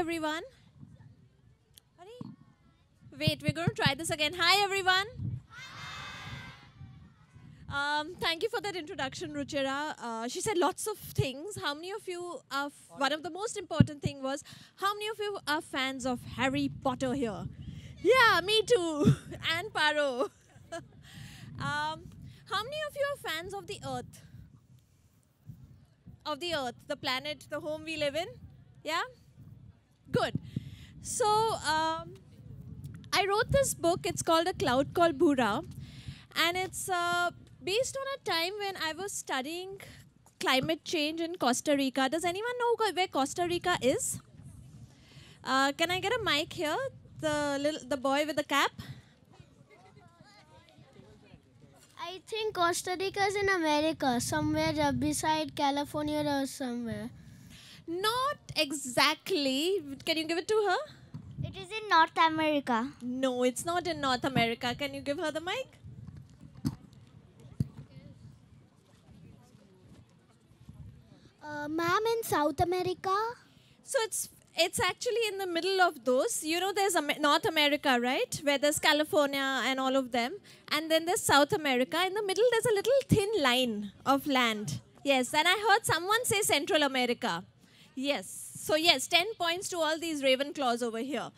everyone. Hurry. Wait, we're going to try this again. Hi, everyone. Thank you for that introduction, Ruchira. She said lots of things. How many of you are, one of the most important thing was, how many of you are fans of Harry Potter here? Yeah, me too. And Paro. How many of you are fans of the Earth? Of the Earth, the planet, the home we live in? Yeah? Good. So, I wrote this book. It's called A Cloud Called Bhura. And it's based on a time when I was studying climate change in Costa Rica. Does anyone know where Costa Rica is? Can I get a mic here? The boy with the cap? I think Costa Rica is in America, somewhere beside California or somewhere. Not exactly. Can you give it to her? It is in North America. No, it's not in North America. Can you give her the mic? Ma'am, in South America? So it's actually in the middle of those. You know, there's North America, right? Where there's California and all of them. And then there's South America. In the middle, there's a little thin line of land. Yes, and I heard someone say Central America. Yes. So yes, 10 points to all these Ravenclaws over here.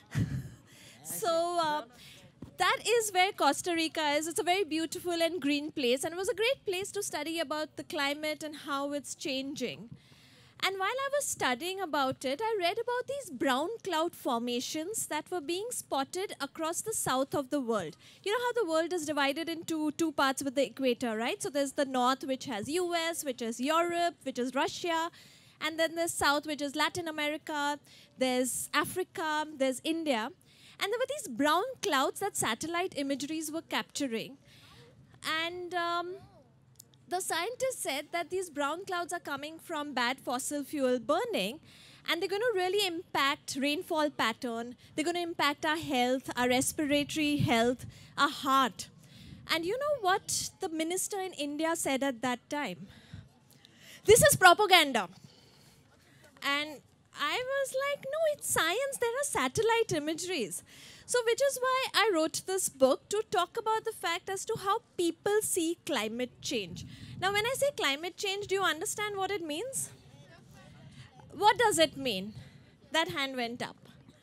So that is where Costa Rica is. It's a very beautiful and green place. And it was a great place to study about the climate and how it's changing. And while I was studying about it, I read about these brown cloud formations that were being spotted across the south of the world. You know how the world is divided into two parts with the equator, right? So there's the north, which has US, which is Europe, which is Russia. And then there's south, which is Latin America. There's Africa. There's India. And there were these brown clouds that satellite imageries were capturing. And the scientists said that these brown clouds are coming from bad fossil fuel burning, and they're going to really impact rainfall pattern. They're going to impact our health, our respiratory health, our heart. And you know what the minister in India said at that time? This is propaganda. And I was like, no, it's science. There are satellite imageries. So which is why I wrote this book, to talk about the fact as to how people see climate change. Now, when I say climate change, do you understand what it means? What does it mean? That hand went up.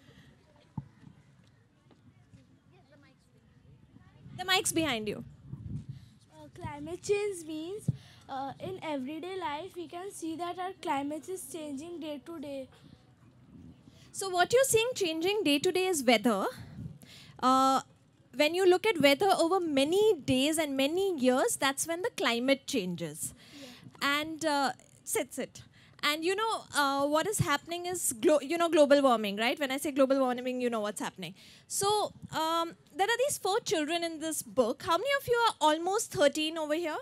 The mic's behind you. Climate change means in everyday life we can see that our climate is changing day to day. So what you're seeing changing day to day is weather. When you look at weather over many days and many years, that's when the climate changes. Yeah. And sit. And you know what is happening is global warming, right? When I say global warming, you know what's happening. So there are these 4 children in this book. How many of you are almost 13 over here?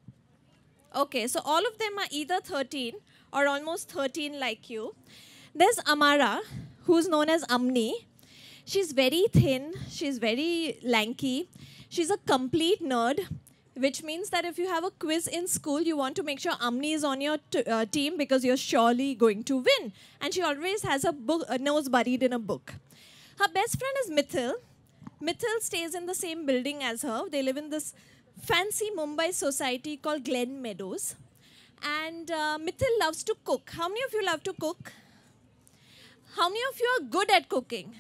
Okay, so all of them are either 13 or almost 13 like you. There's Amara, who's known as Amni. She's very thin. She's very lanky. She's a complete nerd, which means that if you have a quiz in school, you want to make sure Amni is on your team because you're surely going to win. And she always has a nose buried in a book. Her best friend is Mithil. Mithil stays in the same building as her. They live in this fancy Mumbai society called Glen Meadows. And Mithil loves to cook. How many of you love to cook? How many of you are good at cooking?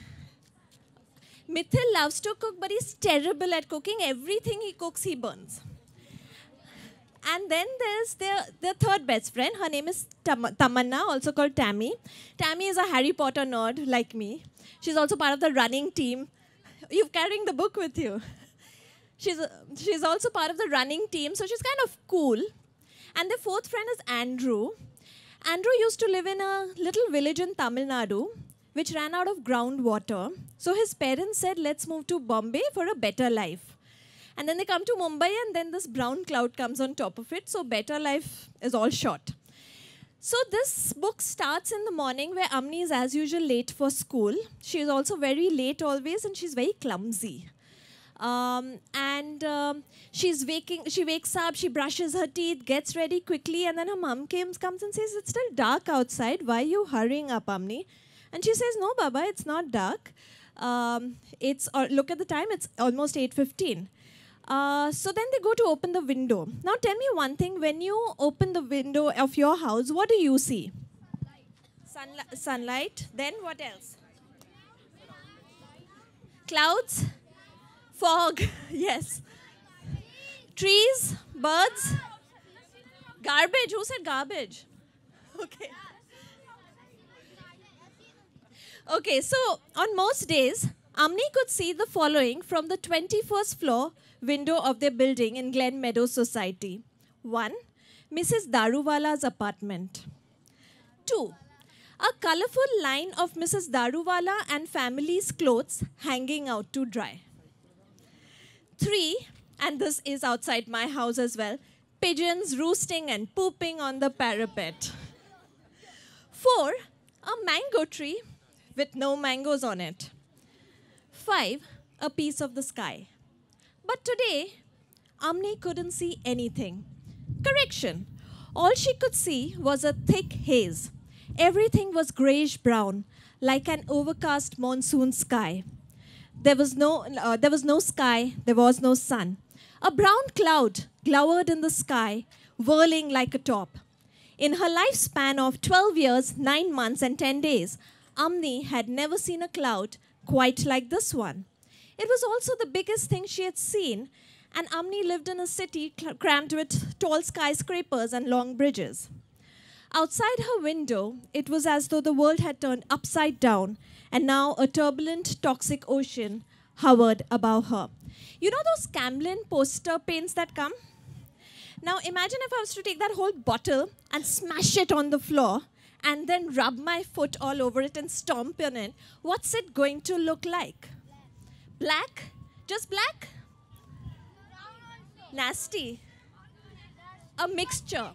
Mithil loves to cook, but he's terrible at cooking. Everything he cooks, he burns. And then there's the third best friend. Her name is Tamanna, also called Tammy. Tammy is a Harry Potter nerd like me. She's also part of the running team. You're carrying the book with you. She's also part of the running team, so she's kind of cool. And the fourth friend is Andrew. Andrew used to live in a little village in Tamil Nadu, which ran out of groundwater. So his parents said, let's move to Bombay for a better life. And then they come to Mumbai, and then this brown cloud comes on top of it. So better life is all short. So this book starts in the morning where Amni is as usual late for school. She is also very late always, and she's very clumsy. She wakes up, she brushes her teeth, gets ready quickly, and then her mom comes and says, it's still dark outside. Why are you hurrying up, Amni? And she says, no, Baba, it's not dark. Look at the time, it's almost 8:15. So then they go to open the window. Now tell me one thing, when you open the window of your house, what do you see? Sunlight. Then what else? Clouds, fog, yes. Trees, birds, garbage. Who said garbage? Okay. Okay, so on most days, Amni could see the following from the 21st floor window of their building in Glen Meadows Society. 1. Mrs. Daruwala's apartment. 2. A colorful line of Mrs. Daruwala and family's clothes hanging out to dry. 3. And this is outside my house as well, pigeons roosting and pooping on the parapet. 4. A mango tree with no mangoes on it. 5. A piece of the sky. But today, Amni couldn't see anything. Correction. All she could see was a thick haze. Everything was grayish-brown, like an overcast monsoon sky. There was no sky, there was no sun. A brown cloud glowered in the sky, whirling like a top. In her lifespan of 12 years, 9 months, and 10 days, Amni had never seen a cloud quite like this one. It was also the biggest thing she had seen, and Amni lived in a city crammed with tall skyscrapers and long bridges. Outside her window, it was as though the world had turned upside down, and now a turbulent, toxic ocean hovered above her. You know those Camlin poster paints that come? Now imagine if I was to take that whole bottle and smash it on the floor and then rub my foot all over it and stomp on it. What's it going to look like? Black? Just black? Nasty. A mixture.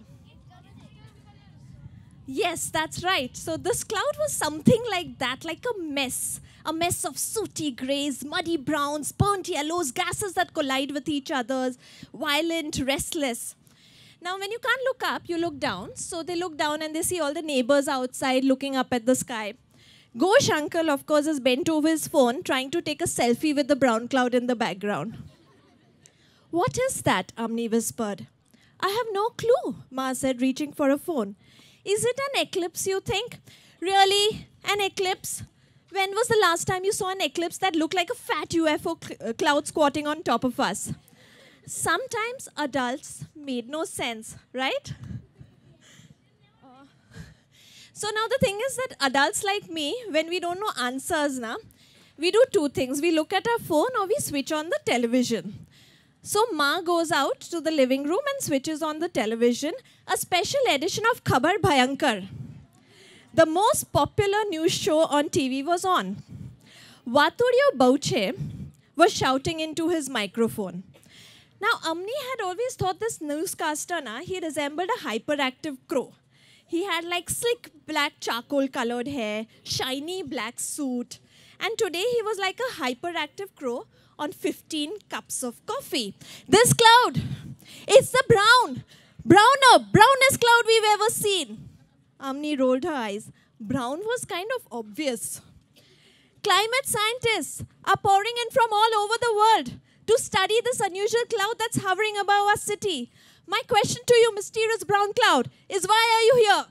Yes, that's right. So this cloud was something like that, like a mess of sooty grays, muddy browns, burnt yellows, gases that collide with each other, violent, restless. Now, when you can't look up, you look down. So they look down and they see all the neighbors outside looking up at the sky. Ghosh uncle, of course, is bent over his phone, trying to take a selfie with the brown cloud in the background. What is that? Amni whispered. I have no clue, Ma said, reaching for a phone. Is it an eclipse, you think? Really? An eclipse? When was the last time you saw an eclipse that looked like a fat UFO cloud squatting on top of us? Sometimes adults made no sense, right? So now the thing is that adults like me, when we don't know answers, we do two things. We look at our phone or we switch on the television. So Ma goes out to the living room and switches on the television, a special edition of Khabar Bhayankar. The most popular news show on TV was on. Vaturiyo Bauche was shouting into his microphone. Now, Amni had always thought this newscaster, he resembled a hyperactive crow. He had like slick black charcoal colored hair, shiny black suit. And today he was like a hyperactive crow on 15 cups of coffee. This cloud, it's the brownest cloud we've ever seen. Amni rolled her eyes. Brown was kind of obvious. Climate scientists are pouring in from all over the world to study this unusual cloud that's hovering above our city. My question to you, mysterious brown cloud, is why are you here?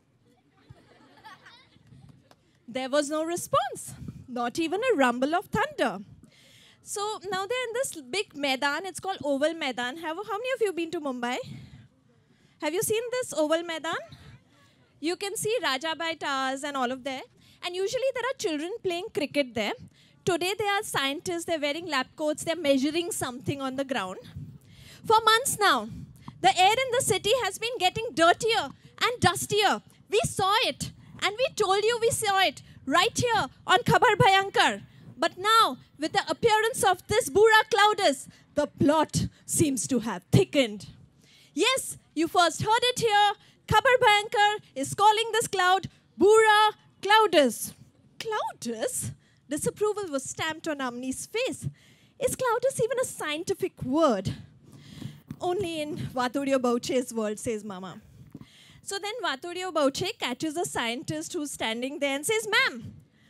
There was no response, not even a rumble of thunder. So now they're in this big Maidan. It's called Oval Maidan. How many of you been to Mumbai? Have you seen this Oval Maidan? You can see Rajabai Towers and all of that. And usually there are children playing cricket there. Today they are scientists. They're wearing lab coats. They're measuring something on the ground. For months now, the air in the city has been getting dirtier and dustier. We saw it. And we told you we saw it right here on Khabar Bhayankar. But now, with the appearance of this Bura Cloudus, the plot seems to have thickened. Yes, you first heard it here. Khabar Bhayankar is calling this cloud Bura Cloudus. Cloudus? Disapproval was stamped on Amni's face. Is Cloudus even a scientific word? Only in Vaturiyo Bauche's world, says Mama. So then Vaturiyo Bauche catches a scientist who's standing there and says, Ma'am,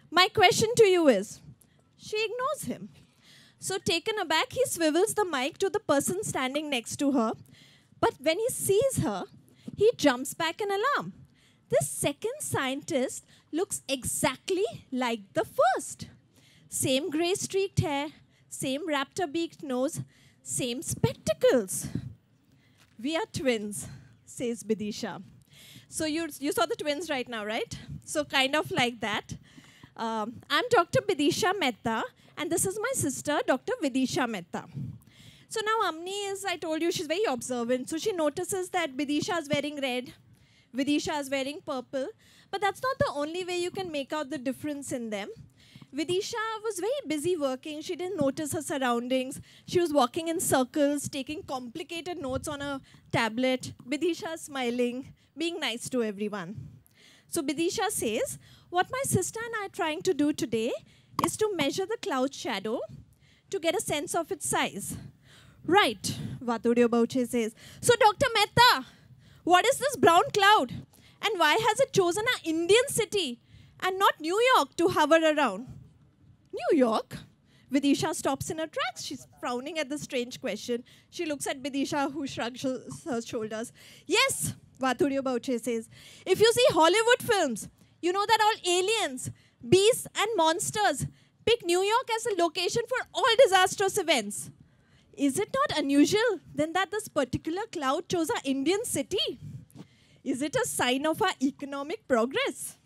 My question to you is, she ignores him. So taken aback, he swivels the mic to the person standing next to her. But when he sees her, he jumps back in alarm. This second scientist looks exactly like the first. Same grey streaked hair, same raptor-beaked nose, same spectacles. We are twins, says Bidisha. So you saw the twins right now, right? So kind of like that. I'm Dr. Bidisha Mehta, and this is my sister, Dr. Vidisha Mehta. So now Amni is, I told you, she's very observant. So she notices that Bidisha is wearing red, Vidisha is wearing purple. But that's not the only way you can make out the difference in them. Vidisha was very busy working. She didn't notice her surroundings. She was walking in circles, taking complicated notes on a tablet. Bidisha smiling, being nice to everyone. So Bidisha says, what my sister and I are trying to do today is to measure the cloud shadow to get a sense of its size. Right, Vaturiya Bauche says. So Dr. Mehta, what is this brown cloud? And why has it chosen an Indian city and not New York to hover around? New York? Vidisha stops in her tracks. She's frowning at the strange question. She looks at Bidisha, who shrugs her shoulders. Yes, Vaturiya Bauche says. If you see Hollywood films, you know that all aliens, beasts and monsters pick New York as a location for all disastrous events. Is it not unusual then that this particular cloud chose our Indian city? Is it a sign of our economic progress?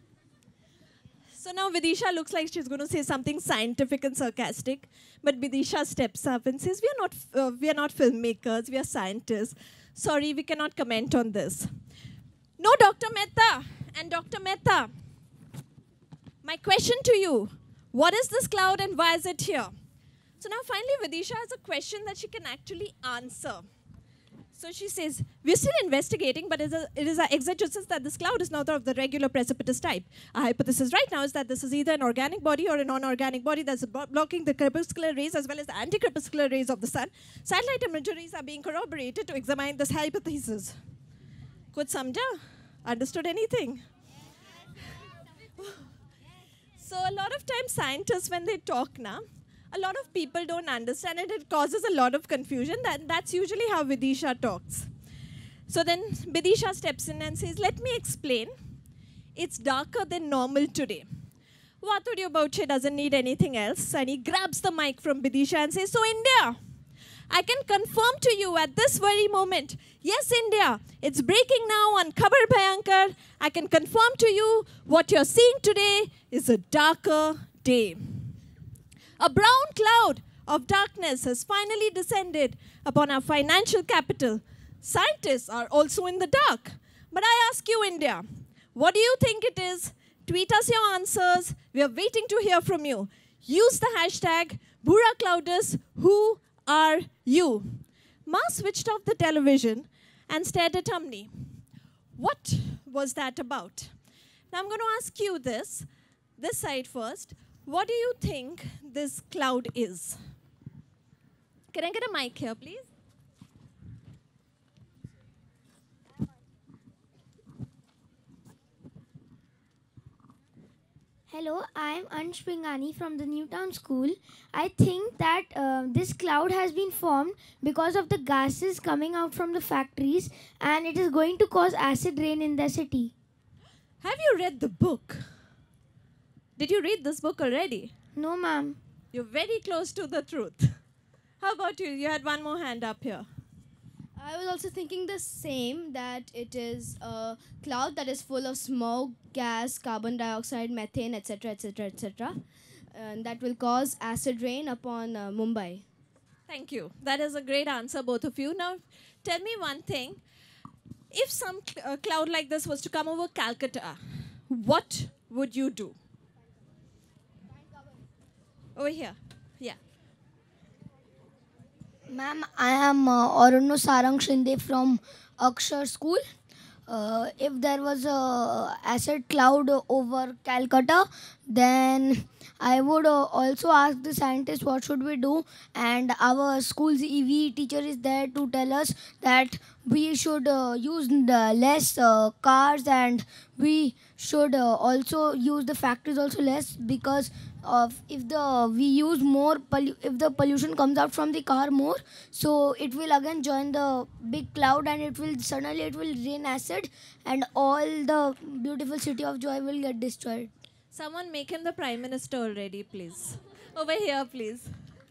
So now Vidisha looks like she's going to say something scientific and sarcastic, but Bidisha steps up and says, we are not filmmakers, we are scientists. Sorry, we cannot comment on this. No, Dr. Mehta and Dr. Mehta, my question to you, what is this cloud and why is it here? So now finally Vidisha has a question that she can actually answer. So she says, we're still investigating, but it is our exegesis that this cloud is not of the regular precipitous type. Our hypothesis right now is that this is either an organic body or a non-organic body that's blocking the crepuscular rays as well as the anti-crepuscular rays of the sun. Satellite imageries are being corroborated to examine this hypothesis. Kuch samjha? Understood anything? So a lot of times scientists, when they talk now, a lot of people don't understand it. It causes a lot of confusion. That's usually how Vidisha talks. So then Vidisha steps in and says, let me explain. It's darker than normal today. Vaturiya Bauche doesn't need anything else. And he grabs the mic from Vidisha and says, so India, I can confirm to you at this very moment, yes, India, it's breaking now on Khabar Bhayankar. I can confirm to you what you're seeing today is a darker day. A brown cloud of darkness has finally descended upon our financial capital. Scientists are also in the dark. But I ask you, India, what do you think it is? Tweet us your answers. We are waiting to hear from you. Use the hashtag BuraCloudus. Who are you? Ma switched off the television and stared at Amni. What was that about? Now I'm going to ask you this side first. What do you think this cloud is? Can I get a mic here, please? Hello, I am Ansh Pingani from the Newtown School. I think that this cloud has been formed because of the gases coming out from the factories and it is going to cause acid rain in the city. Have you read the book? Did you read this book already? No, ma'am. You're very close to the truth. How about you? You had one more hand up here. I was also thinking the same, that it is a cloud that is full of smoke, gas, carbon dioxide, methane, etc., etc., etc. And that will cause acid rain upon Mumbai. Thank you. That is a great answer, both of you. Now, tell me one thing. If some cloud like this was to come over Calcutta, what would you do? Over here. Yeah. Ma'am, I am Arunno Sarang Shinde from Akshar School. If there was a acid cloud over Calcutta, then I would also ask the scientists what should we do, and our school's EV teacher is there to tell us that we should use the less cars, and we should also use the factories also less, because of if the we use more if the pollution comes out from the car more, so it will again join the big cloud, and it will rain acid, and all the beautiful city of joy will get destroyed. Someone make him the Prime Minister already, please. Over here, please.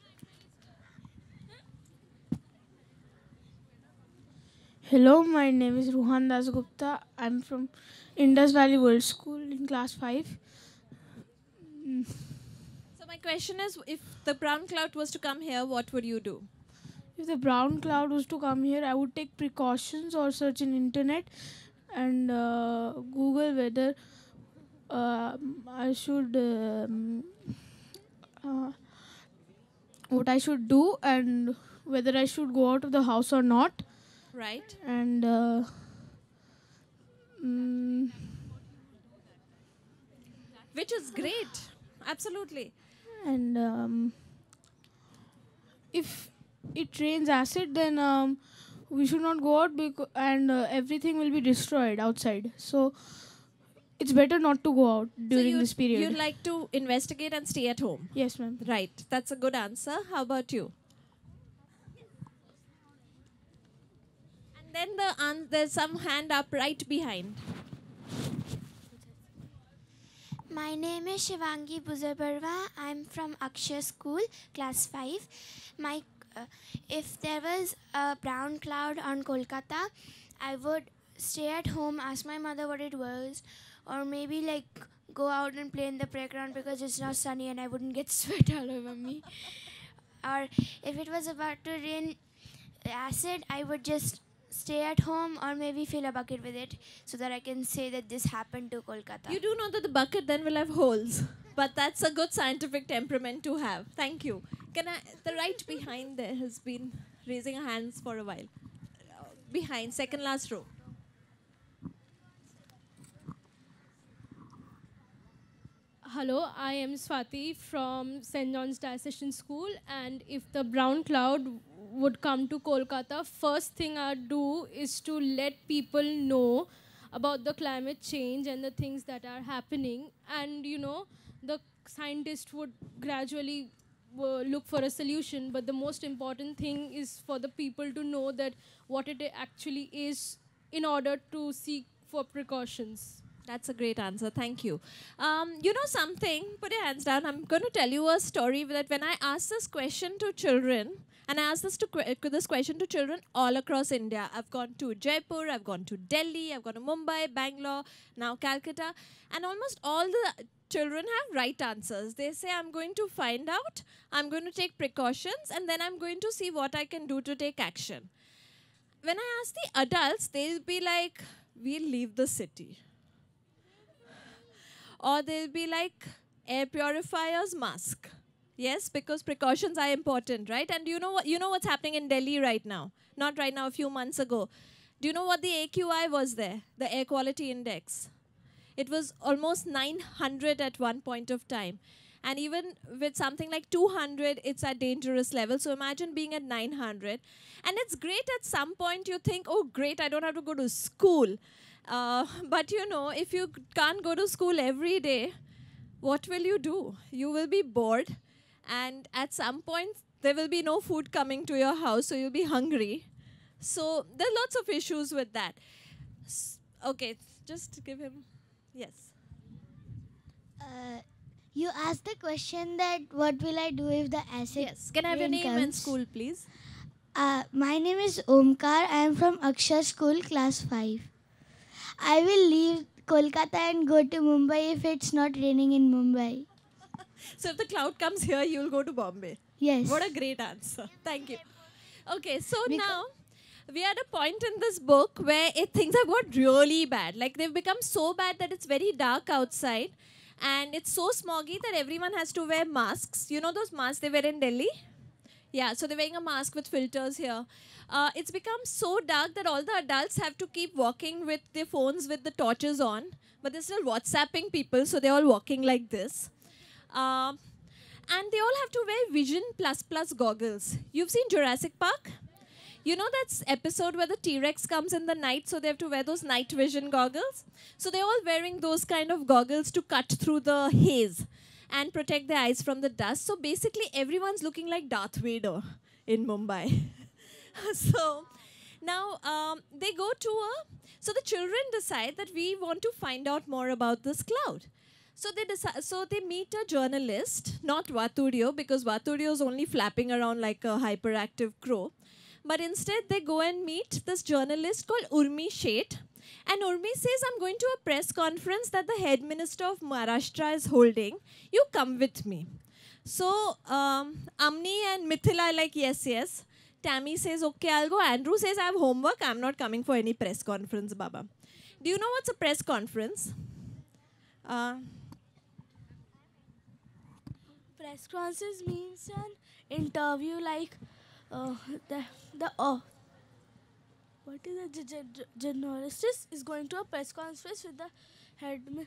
Hello, my name is Ruhan Das Gupta. I'm from Indus Valley World School in class 5. So my question is, if the brown cloud was to come here, what would you do? If the brown cloud was to come here, I would take precautions or search in internet and Google whether I should what I should do and whether I should go out of the house or not. Right. And Which is great. Absolutely. and if it rains acid, then we should not go out and everything will be destroyed outside. So it's better not to go out during this period. You'd like to investigate and stay at home. Yes, ma'am. Right. That's a good answer. How about you? And then there's some hand up right behind. My name is Shivangi Buzarbarwa. I'm from Akshar School, class 5. If there was a brown cloud on Kolkata, I would stay at home, ask my mother what it was, or maybe like go out and play in the playground because it's not sunny and I wouldn't get sweat all over me. Or if it was about to rain acid, I would just stay at home or maybe fill a bucket with it so that I can say that this happened to Kolkata. You do know that the bucket then will have holes. But that's a good scientific temperament to have. Thank you. The right behind there has been raising her hands for a while. Behind, second last row. Hello, I am Swati from St. John's Diocesan School, and if the brown cloud would come to Kolkata, first thing I'd do is to let people know about the climate change and the things that are happening, and the scientists would gradually look for a solution, but the most important thing is for the people to know that what it actually is in order to seek for precautions. That's a great answer. Thank you. You know something? Put your hands down. I'm going to tell you a story that when I asked this question to children, and I asked this question to children all across India. I've gone to Jaipur, I've gone to Delhi, I've gone to Mumbai, Bangalore, now Calcutta, and almost all the children have right answers. They say, I'm going to find out, I'm going to take precautions, and then I'm going to see what I can do to take action. When I ask the adults, they'll be like, we'll leave the city. Or they'll be like, air purifiers, mask. Yes, because precautions are important, right? And you know what's happening in Delhi right now? Not right now, a few months ago. Do you know what the AQI was there? The air quality index. It was almost 900 at one point of time. And even with something like 200, it's at dangerous level. So imagine being at 900. And it's great at some point you think, oh, great, I don't have to go to school. But if you can't go to school every day, what will you do? You will be bored. And at some point, there will be no food coming to your house, so you'll be hungry. So there are lots of issues with that. Okay, just give him, yes. You asked the question that what will I do if the acid Yes, can I have your name and school, please? My name is Omkar. I am from Akshar School, class 5. I will leave Kolkata and go to Mumbai if it's not raining in Mumbai. So if the cloud comes here, you'll go to Bombay. Yes. What a great answer. Thank you. Okay, so now we are at a point in this book where things have got really bad. Like they've become so bad that it's very dark outside. And it's so smoggy that everyone has to wear masks. You know those masks they wear in Delhi? Yeah, so they're wearing a mask with filters here. It's become so dark that all the adults have to keep walking with their phones with the torches on. But they're still WhatsApping people, so they're all walking like this. Um, and they all have to wear Vision Plus Plus goggles. You've seen Jurassic Park? You know that episode where the T-Rex comes in the night, so they have to wear those night vision goggles? So they're all wearing those kind of goggles to cut through the haze and protect their eyes from the dust. So basically, everyone's looking like Darth Vader in Mumbai. So now they go to so the children decide that we want to find out more about this cloud. So they meet a journalist, not Vaturio, because Vaturio is only flapping around like a hyperactive crow. But instead, they go and meet this journalist called Urmi Sheth. And Urmi says, I'm going to a press conference that the head minister of Maharashtra is holding. You come with me. So Amni and Mithila are like, yes, yes. Tammy says, okay, I'll go. Andrew says, I have homework. I'm not coming for any press conference, Baba. Do you know what's a press conference? Press conference means an interview like what is a journalist is going to a press conference with the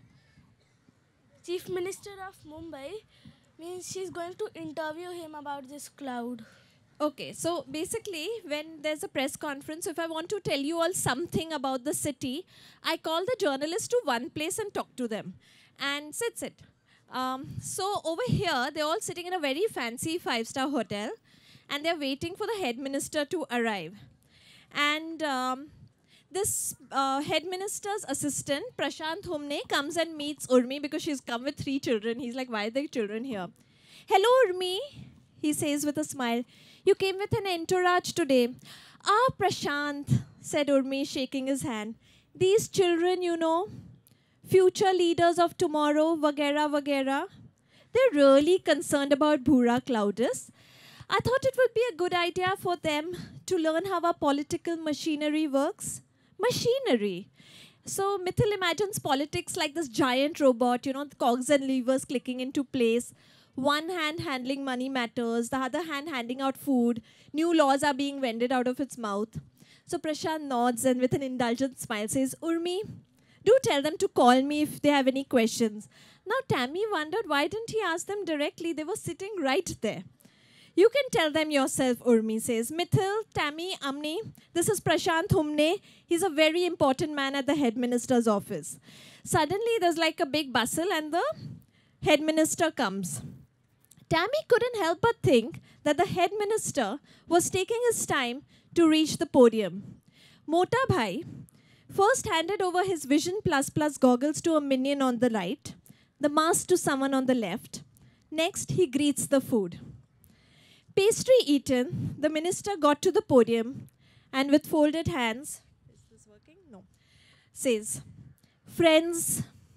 chief minister of Mumbai. Means she's going to interview him about this cloud. Okay, so basically, when there's a press conference, if I want to tell you all something about the city, I call the journalist to one place and talk to them. And sit. So over here, they're all sitting in a very fancy 5-star hotel, and they're waiting for the head minister to arrive. And this head minister's assistant, Prashant Humne, comes and meets Urmi because she's come with 3 children. He's like, why are the children here? Hello, Urmi, he says with a smile. You came with an entourage today. Ah, Prashant, said Urmi, shaking his hand. These children, you know, future leaders of tomorrow, vagera, vagera. They're really concerned about Bhura Cloudus. I thought it would be a good idea for them to learn how our political machinery works. Machinery. So Mithil imagines politics like this giant robot, you know, the cogs and levers clicking into place. One hand handling money matters, the other hand handing out food. New laws are being vended out of its mouth. So Prashant nods and with an indulgent smile says, Urmi, do tell them to call me if they have any questions. Now Tammy wondered why didn't he ask them directly? They were sitting right there. You can tell them yourself, Urmi says. Mithil, Tammy, Amni, this is Prashant Humne. He's a very important man at the head minister's office. Suddenly there's like a big bustle and the head minister comes. Tammy couldn't help but think that the head minister was taking his time to reach the podium. Mota Bhai first handed over his Vision Plus Plus goggles to a minion on the right, the mask to someone on the left. Next, he greets the food. Pastry eaten, the minister got to the podium and with folded hands, is this working? No. Says, friends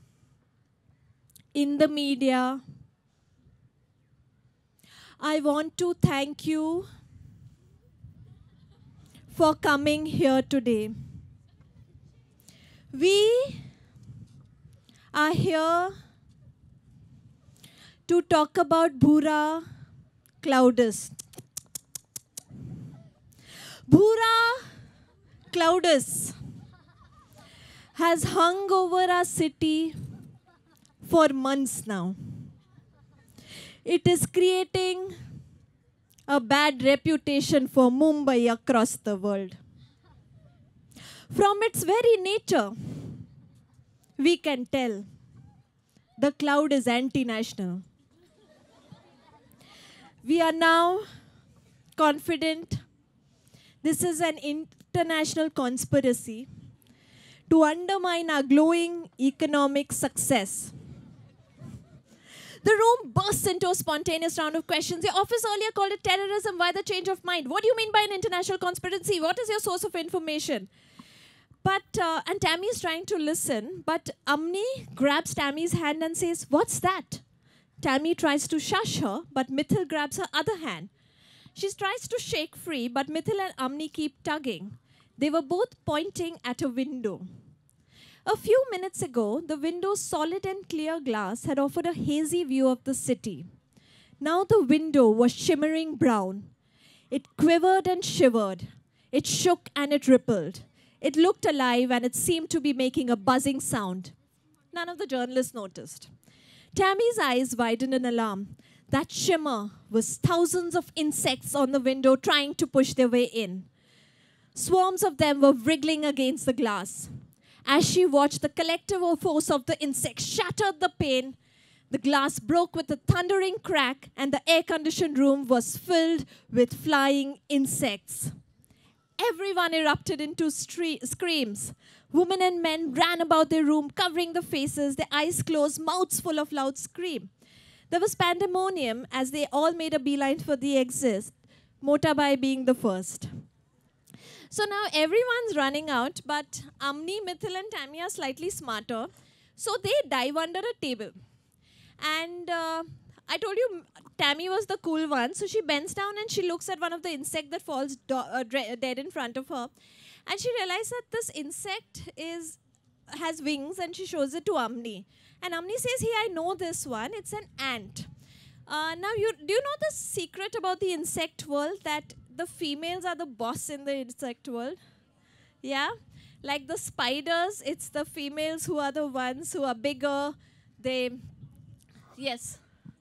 in the media, I want to thank you for coming here today. We are here to talk about Bhura Cloudus. Bhura Cloudus has hung over our city for months now. It is creating a bad reputation for Mumbai across the world. From its very nature, we can tell the cloud is anti-national. We are now confident this is an international conspiracy to undermine our glowing economic success. The room bursts into a spontaneous round of questions. Your office earlier called it terrorism. Why the change of mind? What do you mean by an international conspiracy? What is your source of information? And Tammy is trying to listen, but Amni grabs Tammy's hand and says, what's that? Tammy tries to shush her, but Mithil grabs her other hand. She tries to shake free, but Mithil and Amni keep tugging. They were both pointing at a window. A few minutes ago, the window's solid and clear glass had offered a hazy view of the city. Now the window was shimmering brown. It quivered and shivered. It shook and it rippled. It looked alive and it seemed to be making a buzzing sound. None of the journalists noticed. Tammy's eyes widened in alarm. That shimmer was thousands of insects on the window trying to push their way in. Swarms of them were wriggling against the glass. As she watched, the collective force of the insects shattered the pane. The glass broke with a thundering crack, and the air-conditioned room was filled with flying insects. Everyone erupted into screams. Women and men ran about their room, covering their faces, their eyes closed, mouths full of loud scream. There was pandemonium as they all made a beeline for the exit, Motabai being the first. So now everyone's running out, but Amni, Mithil and Tammy are slightly smarter. So they dive under a table. And I told you Tammy was the cool one. So she bends down and she looks at one of the insects that falls dead in front of her. And she realizes that this insect has wings, and she shows it to Amni. And Amni says, hey, I know this one. It's an ant. Now, do you know the secret about the insect world, that the females are the boss in the insect world? Yeah? Like the spiders, it's the females who are the ones who are bigger. Yes.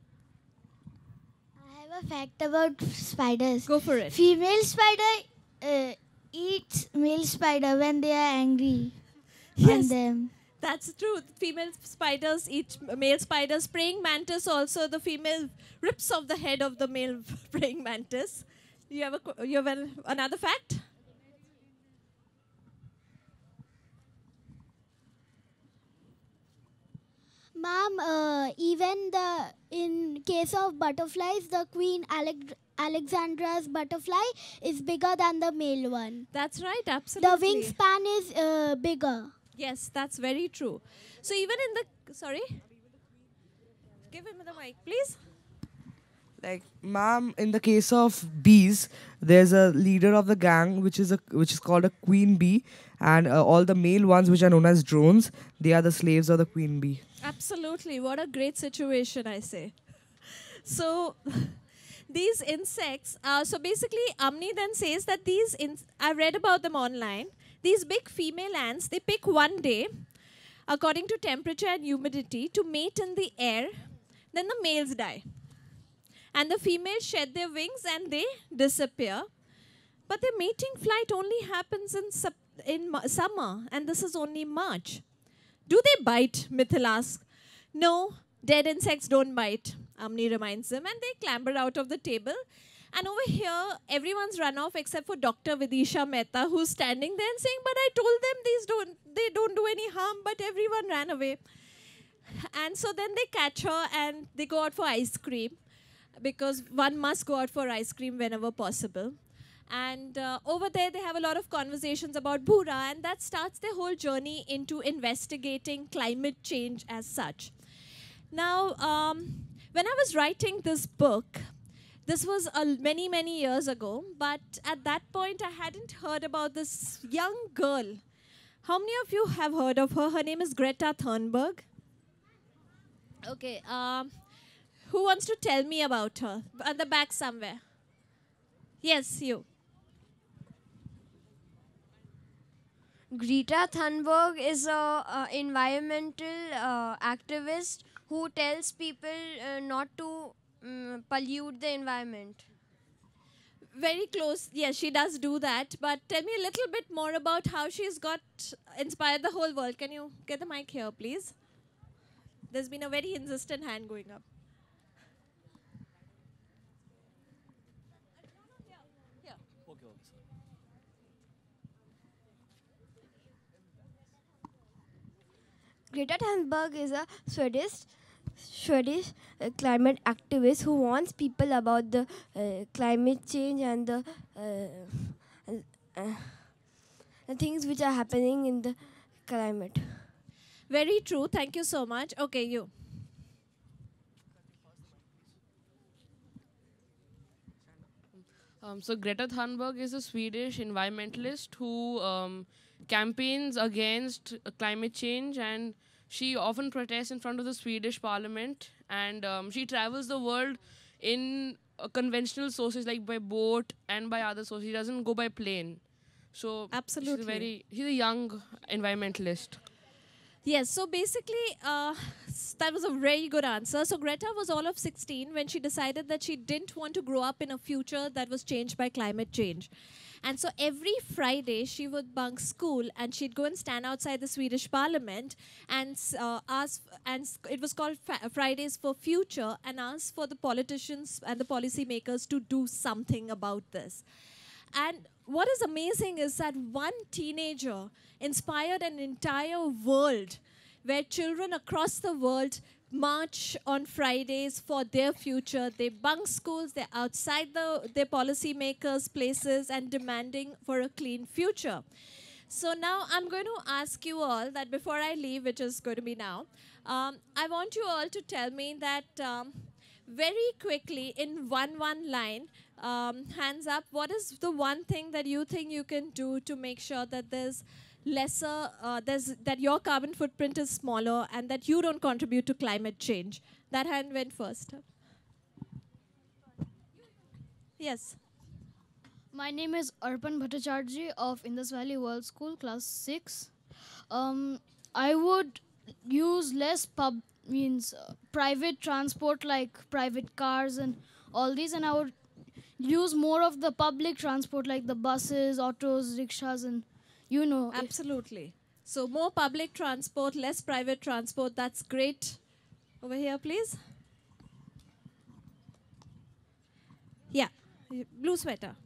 I have a fact about spiders. Go for it. Female spider eats male spider when they are angry on them. That's true. Female spiders eat male spiders. Praying mantis also, the female rips off the head of the male praying mantis. You have another fact? Ma'am, even in case of butterflies, the Queen Alexandra's butterfly is bigger than the male one. That's right, absolutely. The wingspan is bigger. Yes, that's very true. So even in the... Sorry? Give him the mic, please. Like, ma'am, in the case of bees, there's a leader of the gang which is called a queen bee, and all the male ones, which are known as drones, they are the slaves of the queen bee. Absolutely. What a great situation, I say. So these insects, so basically Amni then says that I read about them online. These big female ants, they pick one day, according to temperature and humidity, to mate in the air. Then the males die. And the females shed their wings and they disappear. But their mating flight only happens in summer, and this is only March. Do they bite? Mithil asks. No, dead insects don't bite, Amni reminds them, and they clamber out of the table. And over here, everyone's run off except for Dr. Vidisha Mehta, who's standing there and saying, but I told them they don't do any harm, but everyone ran away. And so then they catch her and they go out for ice cream, because one must go out for ice cream whenever possible. And over there, they have a lot of conversations about Bhura, and that starts their whole journey into investigating climate change as such. Now, when I was writing this book, this was many, many years ago, but at that point, I hadn't heard about this young girl. How many of you have heard of her? Her name is Greta Thunberg. Okay, who wants to tell me about her? At the back somewhere. Yes, you. Greta Thunberg is a environmental activist who tells people not to pollute the environment. Very close. Yes, she does do that. But tell me a little bit more about how she's inspired the whole world. Can you get the mic here, please? There's been a very insistent hand going up. Greta Thunberg is a Swedish climate activist who warns people about the climate change and the things which are happening in the climate. Very true. Thank you so much. Okay, you. So Greta Thunberg is a Swedish environmentalist who campaigns against climate change, and she often protests in front of the Swedish parliament, and she travels the world in conventional sources like by boat and by other sources. She doesn't go by plane. So absolutely, she's a young environmentalist. Yes, so basically, that was a very good answer. So Greta was all of 16 when she decided that she didn't want to grow up in a future that was changed by climate change. And so every Friday, she would bunk school and she'd go and stand outside the Swedish parliament and ask, and it was called Fridays for Future, and ask for the politicians and the policymakers to do something about this. And what is amazing is that one teenager inspired an entire world where children across the world march on Fridays for their future. They bunk schools, they're outside their policymakers' places and demanding for a clean future. So now I'm going to ask you all that before I leave, which is going to be now, I want you all to tell me that very quickly in one line, hands up, what is the one thing that you think you can do to make sure that there's lesser, that your carbon footprint is smaller and that you don't contribute to climate change? That hand went first. Yes. My name is Arpan Bhattacharjee of Indus Valley World School, class 6. I would use less private transport like private cars and all these, and I would use more of the public transport like the buses, autos, rickshaws, and you know. Absolutely. So more public transport, less private transport. That's great. Over here, please. Yeah, blue sweater.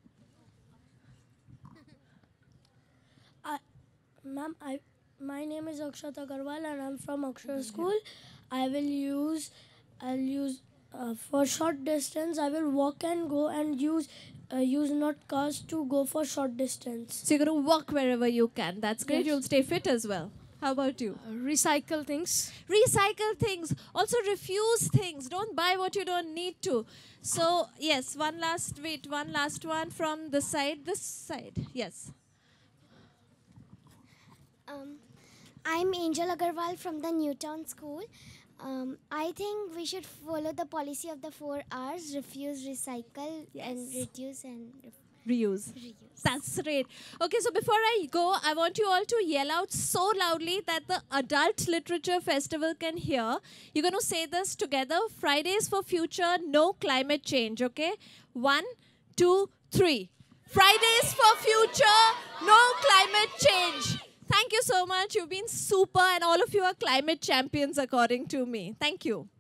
Ma'am, my name is Akshat Agarwal and I'm from Akshar School. I'll use for short distance. I will walk and go and use not cars to go for short distance. So you're going to walk wherever you can. That's great. Yes. You'll stay fit as well. How about you? Recycle things. Recycle things. Also refuse things. Don't buy what you don't need to. So yes, one last one from this side. This side. Yes. I'm Angel Agarwal from the Newtown School. I think we should follow the policy of the 4 R's: refuse, recycle, and reduce and Reuse. That's great. Okay, so before I go, I want you all to yell out so loudly that the Adult Literature Festival can hear. You're going to say this together. Fridays for Future, no climate change, okay? 1, 2, 3. Fridays for Future, no climate change. Thank you so much. You've been super, and all of you are climate champions according to me. Thank you.